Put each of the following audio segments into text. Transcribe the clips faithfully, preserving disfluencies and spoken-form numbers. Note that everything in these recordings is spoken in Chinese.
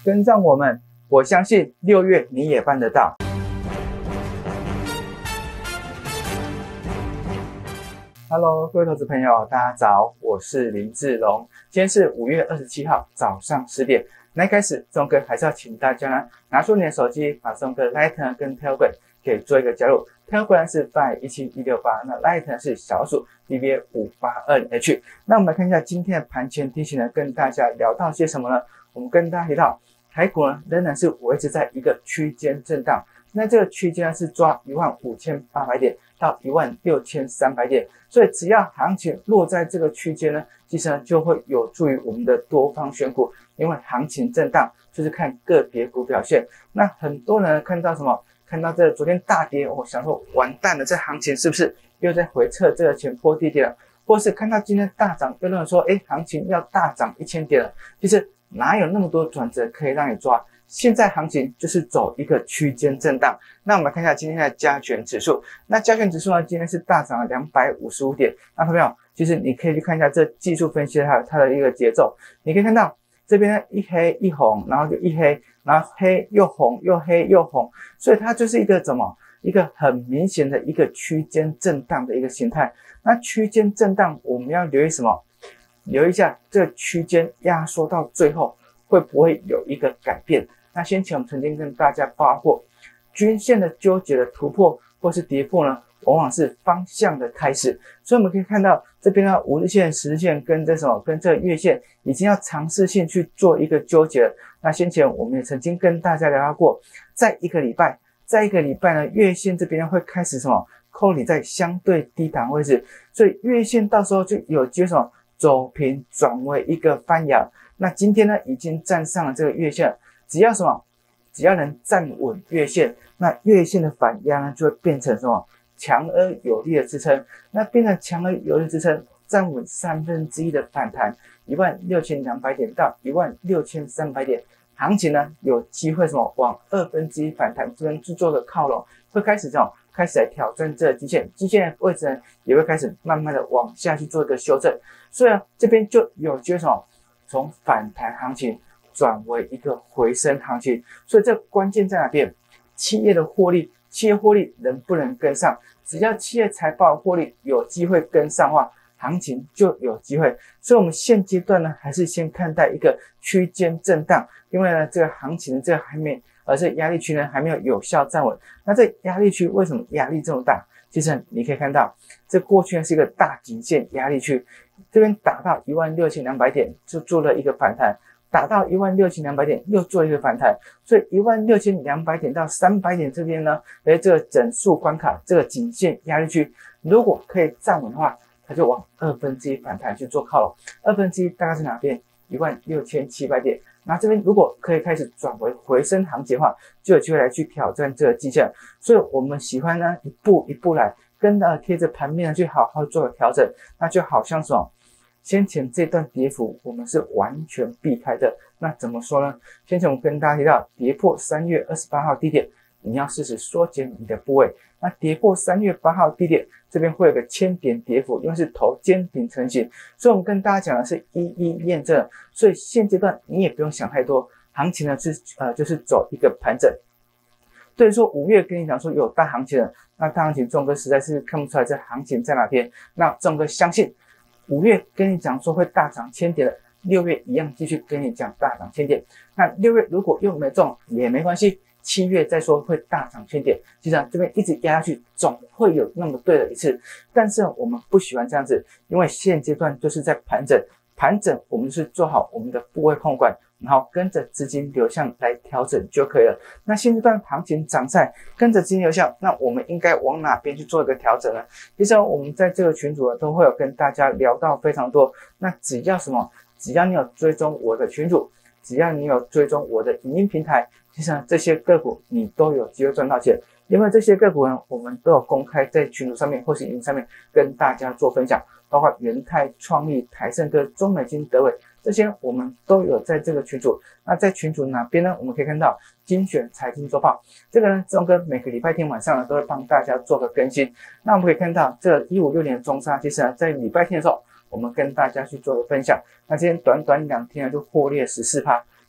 跟上我们，我相信六月你也办得到。Hello， 各位投资朋友，大家早，我是林志龙。今天是五月二十七号早上十点。那一开始，钟哥还是要请大家呢，拿出你的手机，把钟哥 Light 跟 Telegram 给做一个加入。Telegram 是 five 一七一六八，那 Light 是小鼠 B B A 五八二零 H。那我们来看一下今天的盘前提醒呢，跟大家聊到些什么呢？我们跟大家提到，台股呢仍然是维持在一个区间震荡。那这个区间呢是抓一万五千八百点到一万六千三百点，所以只要行情落在这个区间呢，其实呢就会有助于我们的多方选股，因为行情震荡就是看个别股表现。那很多人看到什么？看到这昨天大跌，我想说完蛋了，这行情是不是又在回撤这个前波低点了？或是看到今天大涨，又认为说，哎，行情要大涨一千点了，其实哪有那么多转折可以让你抓？现在行情就是走一个区间震荡。那我们来看一下今天的加权指数。那加权指数呢，今天是大涨了两百五十五点。那朋友，其实你可以去看一下这技术分析还有它的一个节奏。你可以看到这边呢一黑一红，然后就一黑，然后黑又红又黑又红，所以它就是一个怎么一个很明显的一个区间震荡的一个形态。那区间震荡我们要留意什么？留意一下这个区间压缩到最后会不会有一个改变。那先前我们曾经跟大家报告过，均线的纠结的突破或是跌破呢，往往是方向的开始。所以我们可以看到这边呢，五日线、十日线跟这什么，跟这个月线已经要尝试性去做一个纠结了。那先前我们也曾经跟大家聊到过，在一个礼拜，在一个礼拜呢，月线这边会开始什么，扣你在相对低档位置，所以月线到时候就有机会什么走平转为一个翻扬。那今天呢，已经站上了这个月线了。只要什么？只要能站稳月线，那月线的反压呢，就会变成什么？强而有力的支撑。那变成强而有力的支撑，站稳三分之一的反弹，一万六千两百点到一万六千三百点，行情呢有机会什么往二分之一反弹这边去做个靠拢，会开始这种开始来挑战这个基线，基线的位置呢也会开始慢慢的往下去做一个修正，所以呢这边就有机会什么从反弹行情转为一个回升行情，所以这关键在哪边？企业的获利，企业获利能不能跟上？只要企业财报获利有机会跟上的话，行情就有机会。所以我们现阶段呢，还是先看待一个区间震荡，因为呢，这个行情这个还没，而这压力区呢还没有有效站稳。那这压力区为什么压力这么大？其实你可以看到，这过去呢是一个大颈线压力区，这边打到一万六千两百点就做了一个反弹。打到一万六千两百点又做一个反弹，所以一万六千两百点到三百点这边呢，诶，这个整数关卡，这个颈线压力区，如果可以站稳的话，它就往二分之一反弹去做靠拢。二分之一大概是哪边？一万六千七百点。那这边如果可以开始转为回升行情的话，就有机会来去挑战这个季线。所以我们喜欢呢一步一步来，跟着贴着盘面去好好做个调整。那就好像什么？先前这段跌幅我们是完全避开的，那怎么说呢？先前我们跟大家提到，跌破三月二十八号低点，你要适时缩减你的部位。那跌破三月八号低点，这边会有个千点跌幅，因为是头肩顶成型，所以我们跟大家讲的是一一验证。所以现阶段你也不用想太多，行情呢是呃就是走一个盘整。对于说五月跟你讲说有大行情的，那大行情钟哥实在是看不出来这行情在哪边。那钟哥相信。五月跟你讲说会大涨千点的，六月一样继续跟你讲大涨千点。那六月如果又没中也没关系，七月再说会大涨千点。其实这边一直压下去，总会有那么对的一次。但是我们不喜欢这样子，因为现阶段就是在盘整，盘整我们是做好我们的部位控管，然后跟着资金流向来调整就可以了。那现阶段行情涨在跟着资金流向，那我们应该往哪边去做一个调整呢？其实我们在这个群组呢都会有跟大家聊到非常多。那只要什么？只要你有追踪我的群组，只要你有追踪我的影音平台，其实呢这些个股你都有机会赚到钱。因为这些个股呢，我们都有公开在群组上面或是影音上面跟大家做分享，包括元泰、创意、台盛科、中美金、德伟这些我们都有在这个群组。那在群组哪边呢？我们可以看到精选财经周报，这个呢，钟哥每个礼拜天晚上呢都会帮大家做个更新。那我们可以看到这一五六年的中沙，其实呢在礼拜天的时候，我们跟大家去做个分享。那今天短短两天呢就获利了 百分之十四。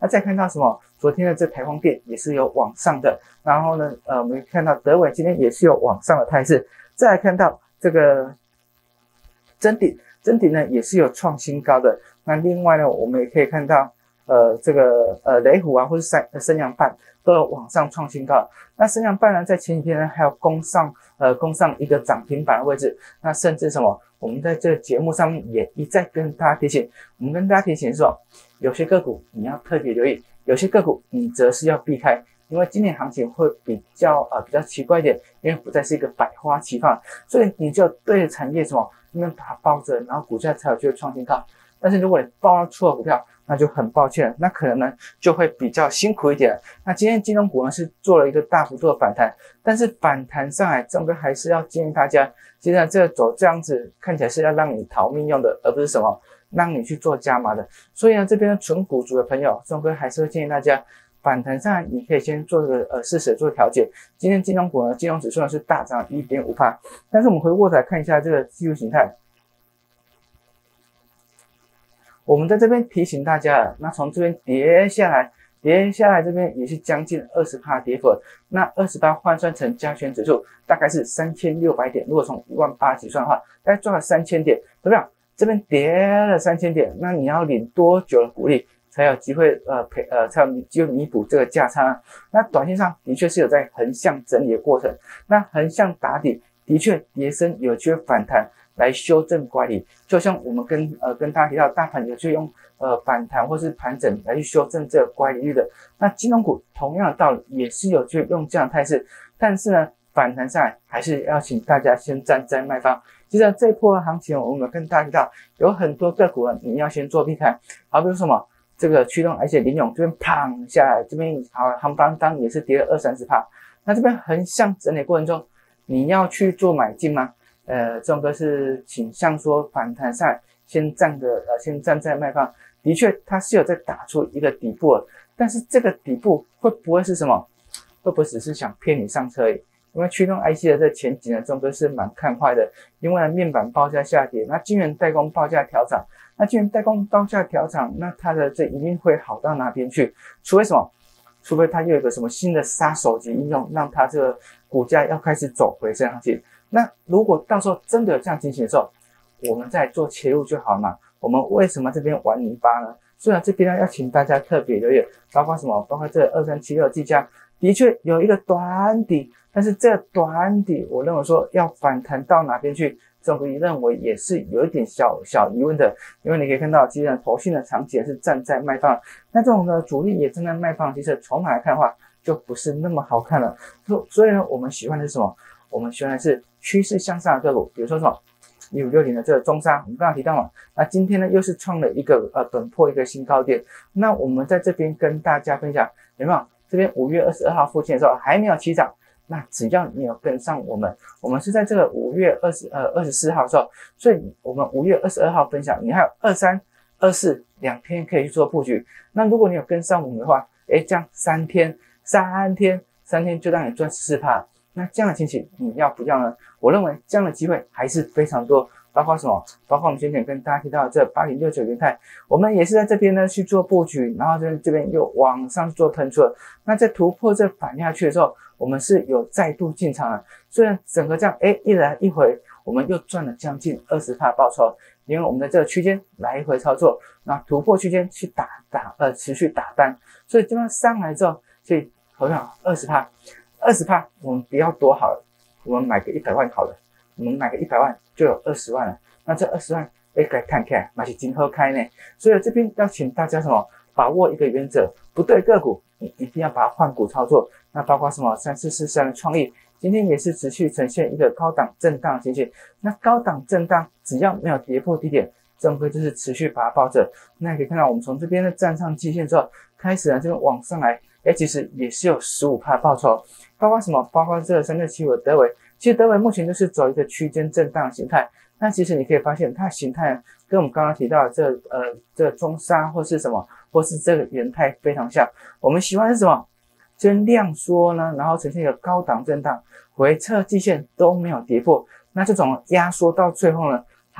那再看到什么？昨天的这台风电也是有往上的，然后呢，呃，我们看到德伟今天也是有往上的态势。再来看到这个臻鼎，臻鼎呢也是有创新高的。那另外呢，我们也可以看到，呃，这个呃雷虎啊，或是三升阳半都有往上创新高。那升阳半呢，在前几天呢还有攻上呃攻上一个涨停板的位置。那甚至什么？我们在这个节目上面也一再跟大家提醒，我们跟大家提醒说，有些个股你要特别留意，有些个股你则是要避开，因为今年行情会比较呃比较奇怪一点，因为不再是一个百花齐放，所以你就对着产业什么，你们把它抱着，然后股价才有机会创新高。但是如果你抱到错股票，那就很抱歉了，那可能呢就会比较辛苦一点。那今天金融股呢是做了一个大幅度的反弹，但是反弹上来，钟哥还是要建议大家，现在这走这样子看起来是要让你逃命用的，而不是什么让你去做加码的。所以呢，这边纯股族的朋友，钟哥还是会建议大家，反弹上来你可以先做这个呃适时做调节。今天金融股呢，金融指数呢是大涨 百分之一点五， 但是我们回过头来看一下这个技术形态。我们在这边提醒大家，那从这边跌下来，跌下来这边也是将近 百分之二十 跌幅，那二十八换算成加权指数大概是三千六百点，如果从一万八计算的话，大概赚了三千点，对不对？这边跌了三千点，那你要领多久的股利才有机会呃赔呃才有机会弥补这个价差？那短线上的确是有在横向整理的过程，那横向打底的确跌升有机会反弹来修正乖离，就像我们跟呃跟大家提到，大盘有去用呃反弹或是盘整来去修正这个乖离率的。那金融股同样的道理，也是有去用这样的态势，但是呢，反弹上来还是要请大家先站在卖方。其实这一波的行情，我们跟大家提到，有很多个股呢，你要先做避开，好比如什么这个驱动，而且联咏这边砰下来，这边好夯当当也是跌了二三十趴。那这边横向整理过程中，你要去做买进吗？呃，这种哥是倾向说反弹上来先站个呃，先站在卖方。的确，它是有在打出一个底部了，但是这个底部会不会是什么？会不会只是想骗你上车而已？因为驱动 I C 的这前景呢，这种哥是蛮看坏的。因为面板报价下跌，那晶圆代工报价调涨，那晶圆代工报价调涨，那它的这一定会好到哪边去？除非什么？除非它又有一个什么新的杀手级应用，让它这个股价要开始走回升行情。那如果到时候真的有这样情形的时候，我们再做切入就好嘛。我们为什么这边玩泥巴呢？所以这边呢要请大家特别留意，包括什么？包括这二三七六技嘉的确有一个短底，但是这短底我认为说要反弹到哪边去，这种认为也是有一点小小疑问的。因为你可以看到，其实投信的长期是站在卖方，那这种的主力也站在卖方，其实筹码来看的话，就不是那么好看了。所以呢，我们喜欢的是什么？我们喜欢的是趋势向上的个股，比如说什么一五六零的这个中砂，我们刚刚提到嘛，那今天呢又是创了一个呃本破一个新高点。那我们在这边跟大家分享，有没有？这边五月二十二号附近的时候还没有起涨，那只要你有跟上我们，我们是在这个五月二十呃二十四号的时候，所以我们五月二十二号分享，你还有二三、二四两天可以去做布局。那如果你有跟上我们的话，诶，这样三天、三天、三天就让你赚十四趴。那这样的情形你要不要呢？我认为这样的机会还是非常多，包括什么？包括我们先前跟大家提到的这八零六九元泰，我们也是在这边呢去做布局，然后这这边又往上做喷出了。那在突破这反下去的时候，我们是有再度进场了。虽然整个这样诶一来一回，我们又赚了将近 百分之二十 报酬，因为我们在这个区间来回操作，那突破区间去打打呃持续打单，所以这边上来之后，所以投上 百分之二十。二十趴，我们不要多好了，我们买个一百万好了，我们买个一百万就有二十万了。那这二十万，哎，该看看，买起金喝开呢。所以这边要请大家什么，把握一个原则，不对个股，你一定要把它换股操作。那包括什么三四四三的创意，今天也是持续呈现一个高档震荡的情形。那高档震荡，只要没有跌破低点，正规就是持续把它抱着。那可以看到，我们从这边的站上季线之后，开始呢这边往上来。哎，其实也是有 百分之十五 报酬，包括什么？包括这个三六七五的德微，其实德微目前就是走一个区间震荡的形态。那其实你可以发现，它的形态跟我们刚刚提到的这呃这个中砂或是什么，或是这个元泰非常像。我们喜欢是什么？这边量缩呢，然后呈现一个高档震荡，回撤季线都没有跌破。那这种压缩到最后呢，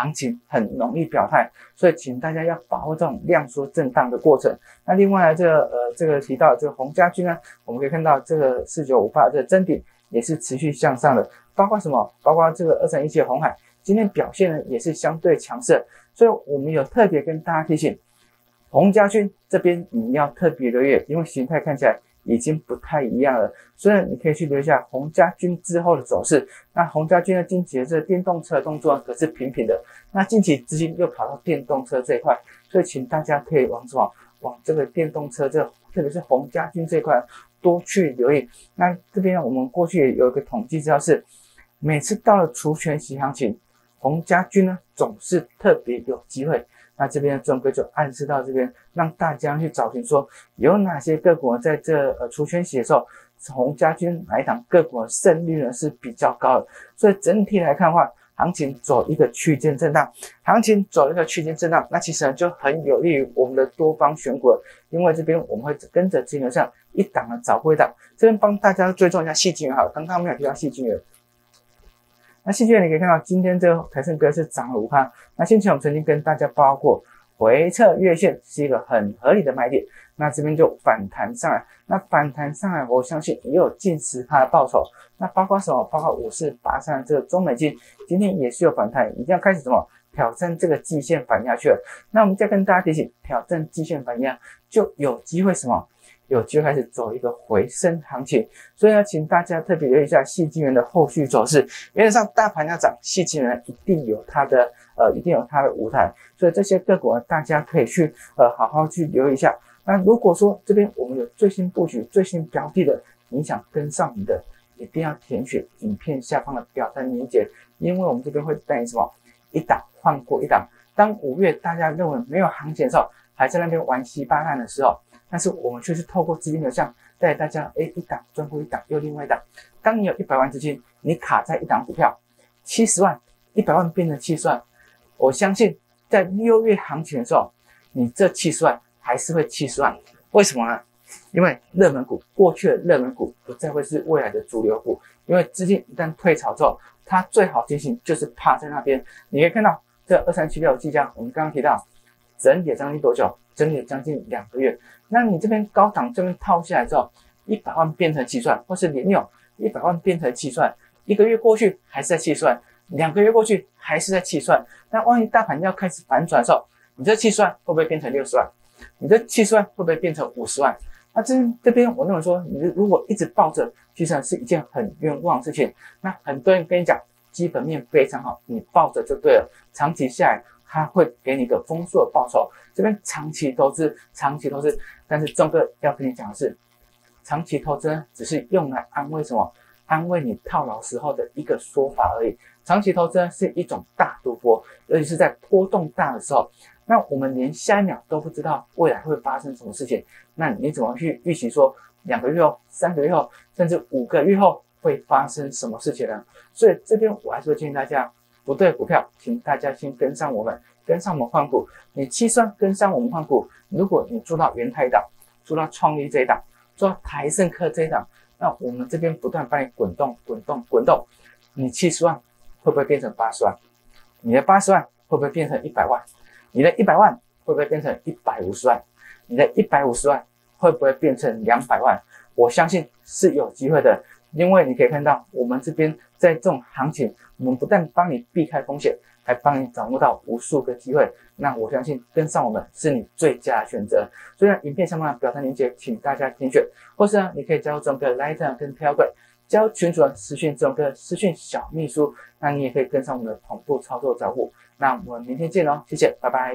行情很容易表态，所以请大家要把握这种量缩震荡的过程。那另外这个呃这个提到这个宏家军呢，我们可以看到这个四九五八这个真顶也是持续向上的，包括什么？包括这个二三一七的鸿海今天表现呢也是相对强势，所以我们有特别跟大家提醒，宏家军这边你要特别留意，因为形态看起来已经不太一样了，所以你可以去留意一下宏家军之后的走势。那宏家军的近期的这个电动车的动作可是频频的，那近期资金又跑到电动车这一块，所以请大家可以往什么往这个电动车这特别是宏家军这一块多去留意。那这边我们过去有一个统计资料是，每次到了除权息行情，宏家军呢总是特别有机会。那这边钟哥就暗示到这边，让大家去找寻说有哪些个股在这呃除权息的时候，宏家军哪一档个股的胜率呢是比较高的。所以整体来看的话，行情走一个区间震荡，行情走一个区间震荡，那其实呢就很有利于我们的多方选股，因为这边我们会跟着金流上一档的找回档。这边帮大家追踪一下矽晶圆好了，刚刚没有提到矽晶圆。那矽晶圆你可以看到，今天这个台盛科是涨了 百分之五。那先前我们曾经跟大家报告过，回测月线是一个很合理的买点。那这边就反弹上来，那反弹上来，我相信也有近十趴的报酬。那包括什么？包括五四八三这个中美金，今天也是有反弹，一定要开始什么挑战这个季线反压去了。那我们再跟大家提醒，挑战季线反压就有机会什么？有机会开始走一个回升行情，所以呢，请大家特别留意一下矽晶圆的后续走势。原则上，大盘要涨，矽晶圆一定有它的呃，一定有它的舞台。所以这些个股呢，大家可以去呃好好去留意一下。那如果说这边我们有最新布局、最新标的的，你想跟上你的，一定要填选影片下方的表单链接，因为我们这边会带你什么一档换过一档。当五月大家认为没有行情的时候，还在那边玩稀巴烂的时候。但是我们却是透过资金流向带大家，诶，一档赚过一档又另外一档。当你有一百万资金，你卡在一档股票，七十万，一百万变成七十万，我相信在六月行情的时候，你这七十万还是会七十万。为什么呢？因为热门股过去的热门股不再会是未来的主流股，因为资金一旦退潮之后，它最好进行就是趴在那边。你可以看到这二三七六技嘉，我们刚刚提到整理将近多久？整理将近两个月。那你这边高档这边套下来之后，一百万变成七十万，或是联咏一百万变成七十万，一个月过去还是在七十万，两个月过去还是在七十万。那万一大盘要开始反转的时候，你这七十万会不会变成六十万？你这七十万会不会变成五十万？那这这边我认为说，你如果一直抱着，其实是一件很冤枉的事情。那很多人跟你讲，基本面非常好，你抱着就对了，长期下来它会给你一个丰硕的报酬。这边长期投资，长期投资，但是钟哥要跟你讲的是，长期投资只是用来安慰什么？安慰你套牢时候的一个说法而已。长期投资是一种大赌博，尤其是在波动大的时候，那我们连下一秒都不知道未来会发生什么事情，那你怎么去预期说两个月后、三个月后，甚至五个月后会发生什么事情呢？所以这边我还是会建议大家，不对股票，请大家先跟上我们。跟上我们换股，你七十万跟上我们换股，如果你做到元泰档，做到创意这一档，做到台盛科这一档，那我们这边不断帮你滚动、滚动、滚动，你七十万会不会变成八十万？你的八十万会不会变成一百万？你的一百万会不会变成一百五十万？你的一百五十万会不会变成两百万？我相信是有机会的，因为你可以看到我们这边在这种行情，我们不但帮你避开风险，还帮你掌握到无数个机会，那我相信跟上我们是你最佳的选择。所以呢，影片下方的表单链接，请大家点选，或是呢，你可以加入这种个 Line 跟 Telegram， 加入群组私讯这种个私讯小秘书，那你也可以跟上我们的同步操作招呼。那我们明天见哦，谢谢，拜拜。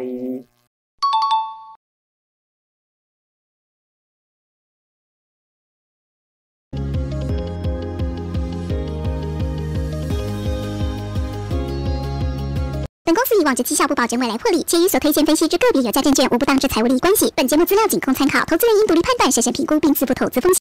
本公司以往之绩效不保证未来获利，且与所推荐分析之个别有价证券无不当之财务利益关系。本节目资料仅供参考，投资人应独立判断、审慎评估并自负投资风险。